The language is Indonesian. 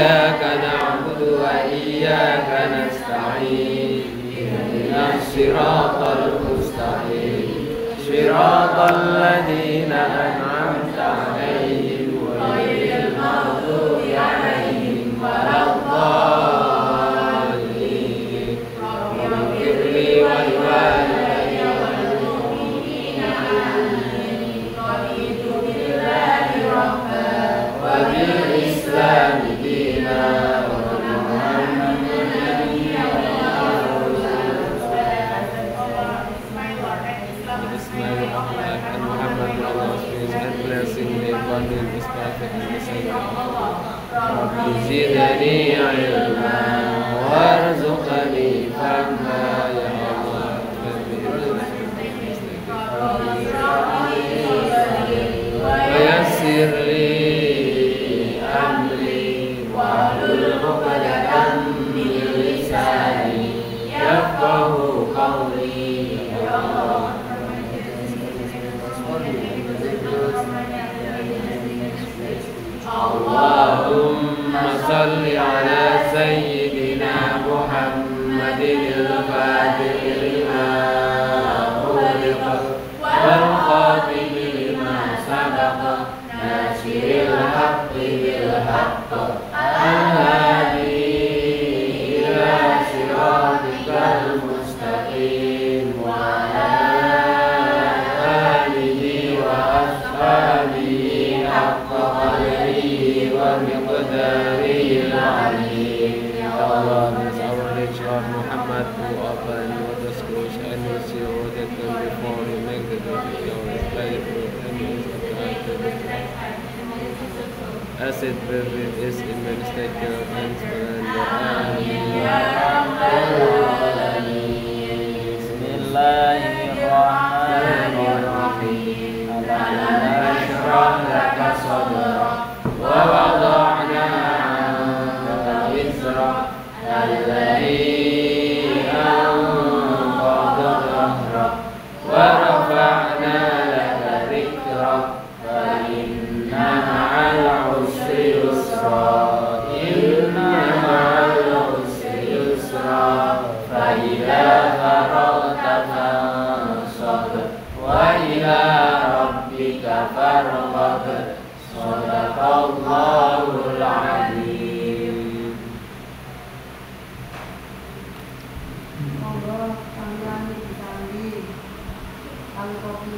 إياك نعبد وإياك نستعين اهدنا الصراط المستقيم صراط الذين أنعمت عليهم غير المغضوب عليهم ولا الضالين رب اغفر لي ولوالدي وللمؤمنين آمين رضيت بالله ربا وبالإسلام دينا وبمحمد نبيا رب زدني علما وارزقني فهما يا الله ويسر لي أمري واحلل عقدة من لساني يفقه قولي يا الله. اللهم صل على سيدنا محمد الفاتح لما أغلق والخاتم لما سبق ناصر الحق بالحق الهادي إلى صراطك المستقيم وعلى آله وأصحابه حق قدره ومقداره العظيم. Ya Allah, bless our rich Lord Muhammad to open what the schools and we see all that come before you make the beauty of his playful and his as it perfect is in many stature and splendor. Bismillahirrahmanirrahim. Alam nashrah laka sadrak wa wada'na 'anka wizrak alladhi anqadha dhahrak wa rafa'na laka dhikrak fa inna ma'al 'usri yusra inna ma'al 'usri yusra fa idza faragta fansab wa ila rabbika farghab. Sadaqallahul Azim. Monggo sampeyan ditambi.